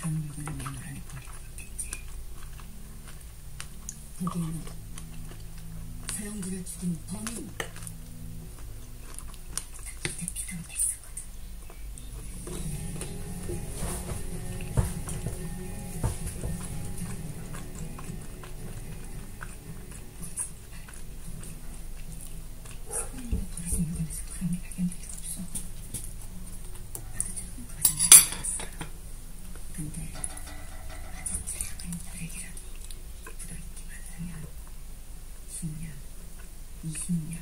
그런 물건을 매물 안에 버려뒀겠지. 거기에는 서영진을 죽인 범인 대피감도 있었거든. 서영진이 버려진 물건에서 그런 게 발견될 리가 없어. 나도 처음 거짓말을 들었어. 근데 아주 작은 혈액이라도 묻어있기만 하면 10년, 20년,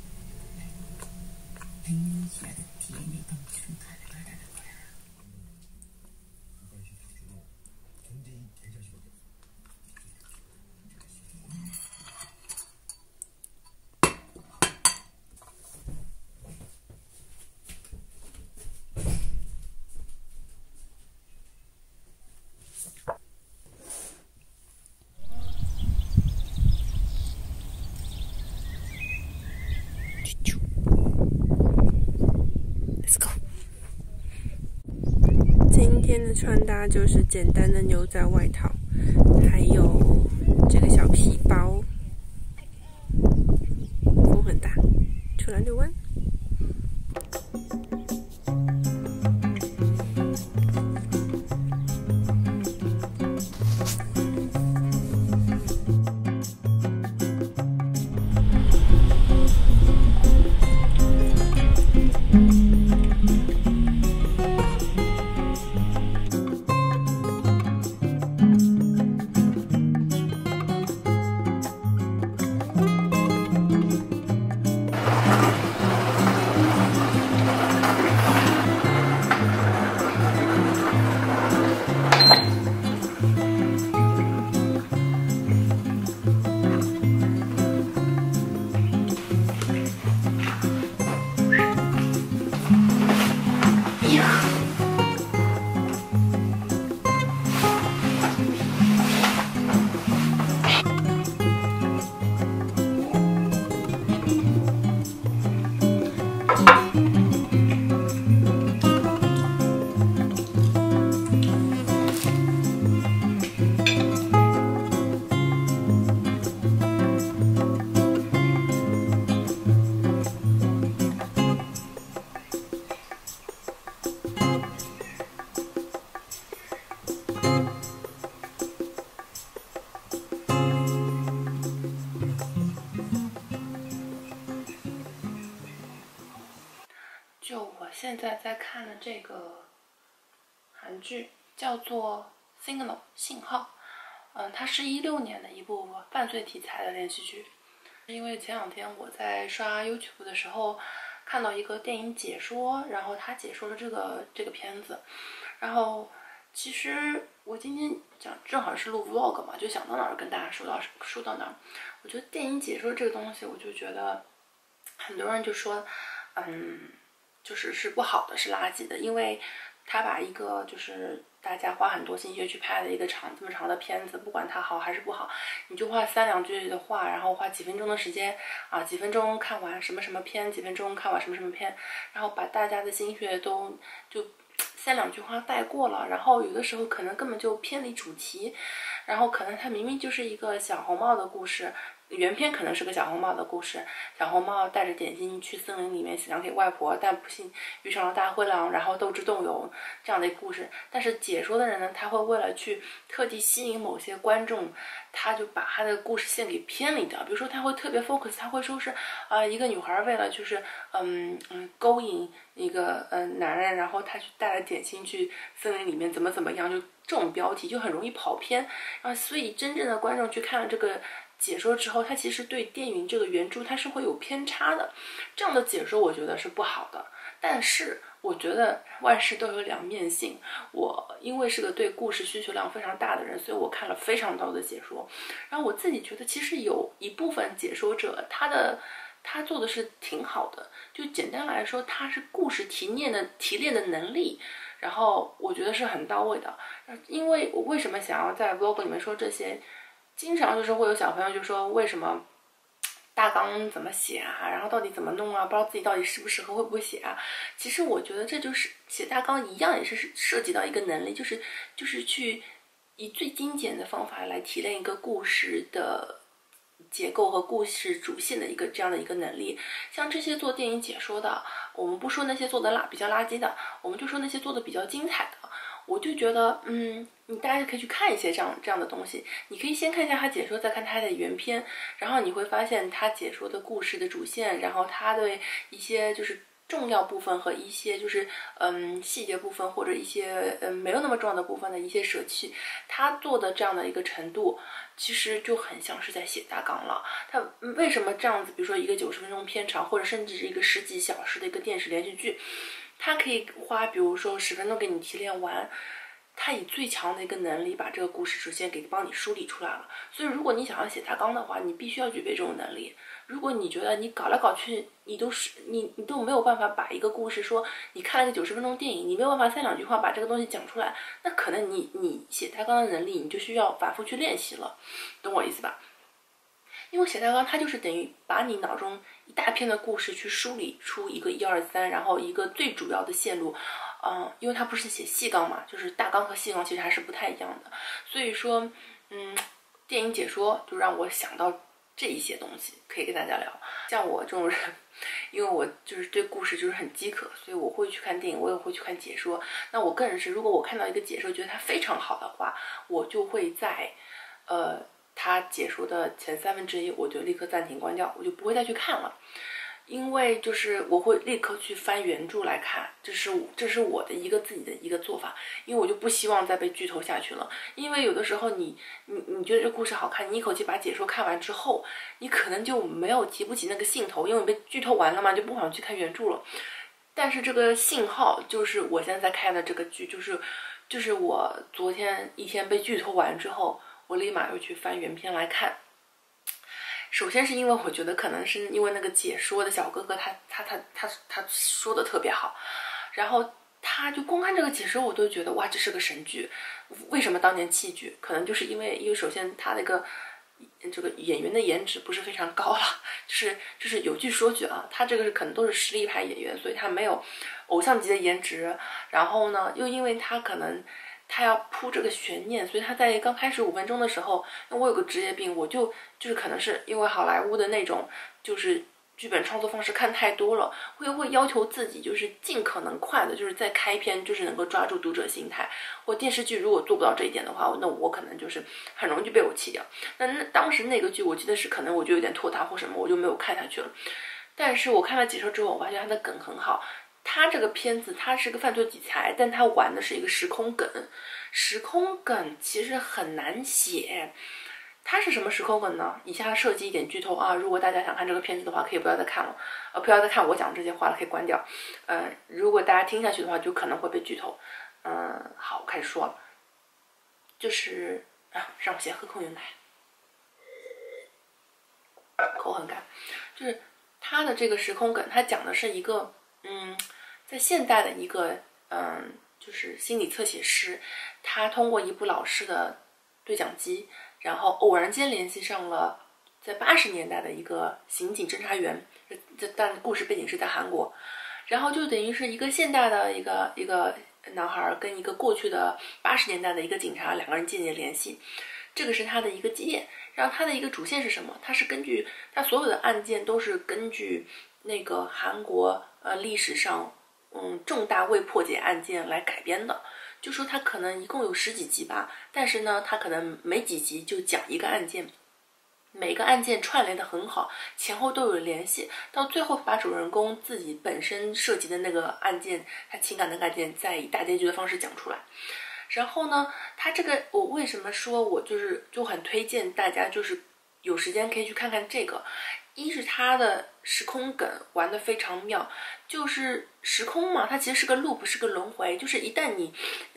100년이 지나도 DNA 검출은 가능하다는 거야. 가까이 실수로 존재인 개자식밖에 없어. Let's go。今天的穿搭就是简单的牛仔外套，还有这个小皮包。风很大，出来遛弯。就我现在在看的这个韩剧叫做《Signal》信号，它是16年的一部犯罪题材的连续剧。因为前两天我在刷 YouTube 的时候看到一个电影解说，然后他解说了这个片子，然后其实我今天讲正好是录 vlog 嘛，就想到哪儿跟大家说到哪儿。我觉得电影解说这个东西，我就觉得很多人就说，就是不好的，是垃圾的，因为他把一个就是大家花很多心血去拍的一个这么长的片子，不管它好还是不好，你就画3两句的话，然后花几分钟的时间啊，几分钟看完什么什么片，几分钟看完什么什么片，然后把大家的心血都就3两句话带过了，然后有的时候可能根本就偏离主题，然后可能它明明就是一个小红帽的故事。原片可能是个小红帽的故事，小红帽带着点心去森林里面想给外婆，但不幸遇上了大灰狼，然后斗智斗勇这样的一个故事。但是解说的人呢，他会为了去特地吸引某些观众，他就把他的故事线给偏离掉。比如说他会特别 focus， 他会说是一个女孩为了就是勾引一个男人，然后他去带着点心去森林里面怎么样，就这种标题就很容易跑偏。然后所以真正的观众去看了这个解说之后，它其实对电影这个原著它是会有偏差的，这样的解说我觉得是不好的。但是我觉得万事都有两面性，我因为是个对故事需求量非常大的人，所以我看了非常多的解说，然后我自己觉得其实有一部分解说者他做的是挺好的，就简单来说他是故事提炼的能力，然后我觉得是很到位的。因为我为什么想要在 vlog 里面说这些，经常就是会有小朋友就说为什么大纲怎么写啊，然后到底怎么弄啊，不知道自己到底适不适合，会不会写啊。其实我觉得这就是写大纲一样，也是涉及到一个能力，就是去以最精简的方法来提炼一个故事的结构和故事主线的这样的一个能力。像这些做电影解说的，我们不说那些做的比较垃圾的，我们就说那些做的比较精彩的。我就觉得，你大家可以去看一些这样的东西。你可以先看一下他解说，再看他的原片，然后你会发现他解说的故事的主线，然后他对一些就是重要部分和一些就是细节部分或者一些没有那么重要的部分的一些舍弃，他做的这样的一个程度，其实就很像是在写大纲了。他为什么这样子？比如说一个90分钟片长，或者甚至是一个10几小时的一个电视连续剧。他可以花比如说10分钟给你提炼完，他以最强的一个能力把这个故事主线给帮你梳理出来了。所以如果你想要写大纲的话，你必须要具备这种能力。如果你觉得你搞来搞去你都没有办法把一个故事说，你看了个90分钟电影，你没有办法3、2句话把这个东西讲出来，那可能你写大纲的能力你就需要反复去练习了，懂我意思吧？因为写大纲它就是等于把你脑中一大片的故事去梳理出一个1、2、3，然后一个最主要的线路。因为它不是写细纲嘛，就是大纲和细纲其实还是不太一样的。所以说，电影解说就让我想到这一些东西可以跟大家聊。像我这种人，因为我就是对故事就是很饥渴，所以我会去看电影，我也会去看解说。那我个人是，如果我看到一个解说觉得它非常好的话，我就会在他解说的前1/3，我就立刻暂停关掉，我就不会再去看了。因为就是我会立刻去翻原著来看，这是我的自己的一个做法，因为我就不希望再被剧透下去了。因为有的时候你觉得这故事好看，你一口气把解说看完之后，你可能就提不起那个兴头，因为你被剧透完了嘛，就不想去看原著了。但是这个信号就是我现在在看的这个剧，就是我昨天一天被剧透完之后，我立马又去翻原片来看。首先是因为我觉得可能是因为那个解说的小哥哥他说的特别好，然后他就光看这个解说我都觉得哇这是个神剧。为什么当年弃剧？可能就是因为首先他这个演员的颜值不是非常高了，就是有句说句啊，他这个可能都是实力派演员，所以他没有偶像级的颜值。然后呢，又因为他要铺这个悬念，所以他在刚开始5分钟的时候，因为我有个职业病，我就是可能是因为好莱坞的那种就是剧本创作方式看太多了，会要求自己就是尽可能快的，就是在开篇就是能够抓住读者心态。或电视剧如果做不到这一点的话，那我可能就是很容易就被我弃掉。那当时那个剧我记得是可能我就有点拖沓或什么，我就没有看下去了。但是我看了解说之后，我发现他的梗很好。他这个片子它是个犯罪题材，但他玩的是一个时空梗。时空梗其实很难写。它是什么时空梗呢？以下涉及一点剧透啊！如果大家想看这个片子的话，可以不要再看了，不要再看我讲这些话了，可以关掉。如果大家听下去的话，就可能会被剧透。好，我开始说了，就是让我先喝口牛奶，口很干。就是它的这个时空梗，它讲的是一个在现代的一个就是心理侧写师，他通过一部老式的对讲机，然后偶然间联系上了在80年代的一个刑警侦查员，但故事背景是在韩国，然后就等于是一个现代的一个男孩跟一个过去的80年代的一个警察，两个人建立联系，这个是他的一个基点。然后他的一个主线是什么？他是根据他所有的案件都是根据那个韩国历史上重大未破解案件来改编的。就说他可能一共有10几集吧，但是呢他可能每几集就讲一个案件，每个案件串联的很好，前后都有联系，到最后把主人公自己本身涉及的那个案件，他情感的案件再以大结局的方式讲出来。然后呢，他这个我为什么说我就很推荐大家就是有时间可以去看看这个。一是他的时空梗玩得非常妙，就是时空嘛，它其实是个 loop， 是个轮回，就是一旦你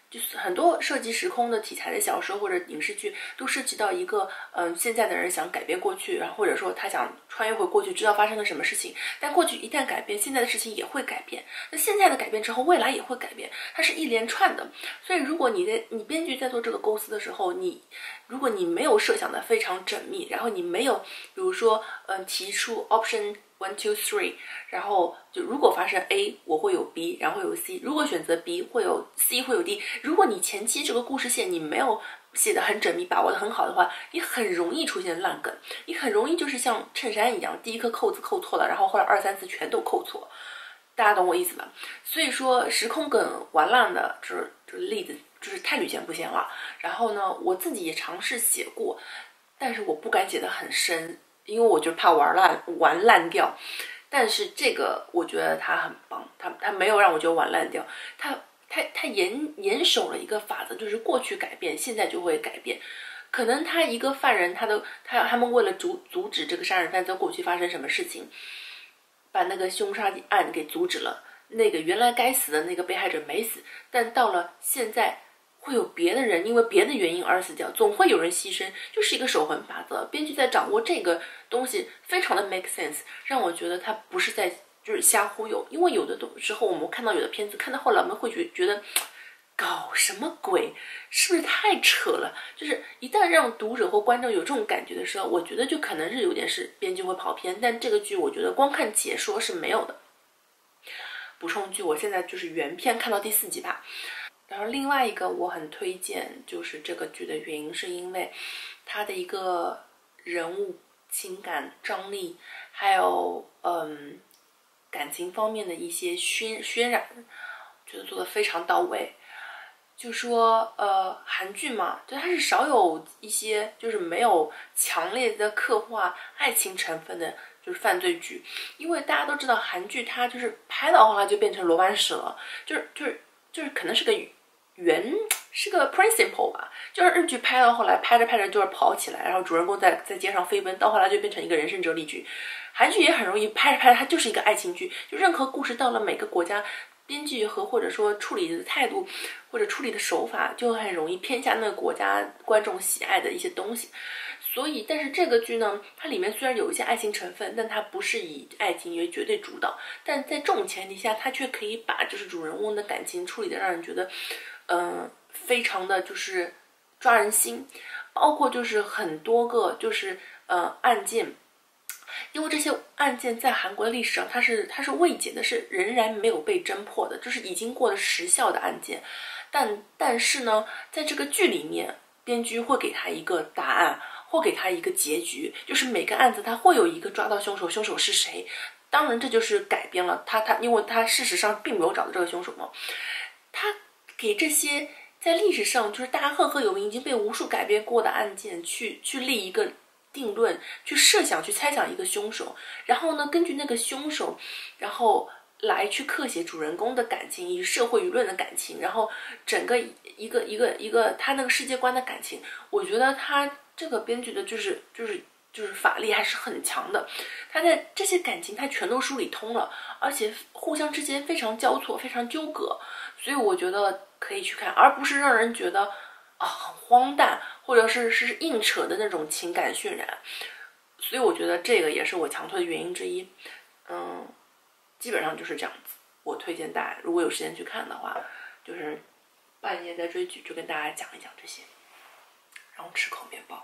就是很多涉及时空的题材的小说或者影视剧，都涉及到一个现在的人想改变过去，然后或者说他想穿越回过去，知道发生了什么事情。但过去一旦改变，现在的事情也会改变。那现在的改变之后，未来也会改变，它是一连串的。所以，如果你编剧在做这个构思的时候，如果你没有设想的非常缜密，然后你没有比如说提出 option 1, 2, 3，然后就如果发生 A， 我会有 B， 然后有 C， 如果选择 B 会有 C， 会有 D。如果你前期这个故事线你没有写得很缜密，把握得很好的话，你很容易出现烂梗，你很容易就是像衬衫一样，第一颗扣子扣错了，然后后来2、3次全都扣错。大家懂我意思吧？所以说时空梗玩烂的这例子就是太屡见不鲜了。然后呢，我自己也尝试写过，但是我不敢写得很深，因为我就怕玩烂掉。但是这个我觉得他很棒，他没有让我觉得玩烂掉，他严守了一个法则，就是过去改变，现在就会改变。可能他一个犯人，他们为了阻止这个杀人犯在过去发生什么事情，把那个凶杀案给阻止了，那个原来该死的那个被害者没死，但到了现在会有别的人因为别的原因而死掉，总会有人牺牲，就是一个守恒法则。编剧在掌握这个东西非常的 make sense， 让我觉得他不是在就是瞎忽悠。因为有的时候我们看到有的片子看到后来我们会觉得搞什么鬼，是不是太扯了？就是一旦让读者或观众有这种感觉的时候，我觉得就可能是有点是编剧会跑偏。但这个剧我觉得光看解说是没有的。补充剧，我现在就是原片看到第4集吧。然后另外一个我很推荐就是这个剧的原因，是因为它的一个人物情感张力，还有感情方面的一些渲染，觉得做得非常到位。就说韩剧嘛，就它是少有一些就是没有强烈的刻画爱情成分的就是犯罪剧。因为大家都知道韩剧它就是拍到后来就变成罗曼史了，就是可能是个是个 principle 吧，就是日剧拍到后来拍着拍着就是跑起来，然后主人公在街上飞奔，到后来就变成一个人生哲理剧。韩剧也很容易拍着拍着它就是一个爱情剧，就任何故事到了每个国家，编剧或者说处理的态度或者处理的手法就很容易偏向那个国家观众喜爱的一些东西。所以但是这个剧呢，它里面虽然有一些爱情成分，但它不是以爱情为绝对主导，但在这种前提下，它却可以把就是主人翁的感情处理的让人觉得非常的就是抓人心。包括就是很多个就是案件，因为这些案件在韩国的历史上它是未解的，是仍然没有被侦破的，就是已经过了时效的案件。但是呢，在这个剧里面，编剧会给他一个答案，或给他一个结局，就是每个案子他会有一个抓到凶手，凶手是谁。当然这就是改编了他因为他事实上并没有找到这个凶手嘛，他给这些在历史上就是大家赫赫有名已经被无数改编过的案件去立一个定论，去设想去猜想一个凶手，然后呢根据那个凶手然后来去刻写主人公的感情以及社会舆论的感情，然后整个一个他那个世界观的感情。我觉得他这个编剧的就是法力还是很强的，他在这些感情他全都梳理通了，而且互相之间非常交错非常纠葛，所以我觉得可以去看，而不是让人觉得很荒诞或者是硬扯的那种情感渲染。所以我觉得这个也是我强推的原因之一。基本上就是这样子。我推荐大家如果有时间去看的话，就是半夜在追剧就跟大家讲一讲这些，然后吃口面包。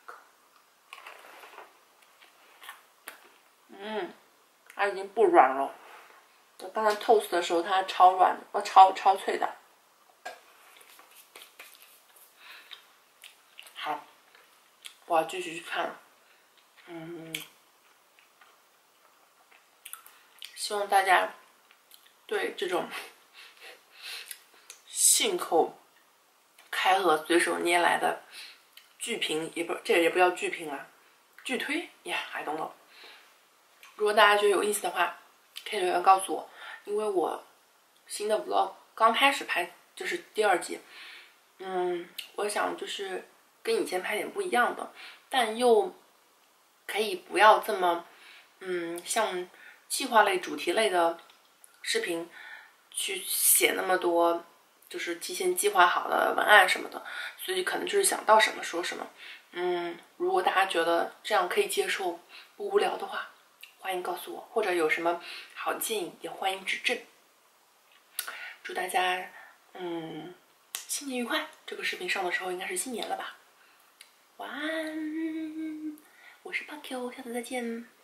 它已经不软了，我刚才 toast 的时候它超软的，超脆的。好，我要继续去看了。希望大家对这种信口开河随手捏来的剧评，这也不叫剧评啊，剧推I don't know。如果大家觉得有意思的话，可以留言告诉我，因为我新的 vlog 刚开始拍，就是第2集。我想就是跟以前拍点不一样的，但又可以不要这么像计划类主题类的视频去写那么多就是提前计划好的文案什么的，所以可能就是想到什么说什么。如果大家觉得这样可以接受，不无聊的话，欢迎告诉我，或者有什么好建议也欢迎指正。祝大家新年愉快！这个视频上的时候应该是新年了吧？晚安，我是 Pakio，下次再见。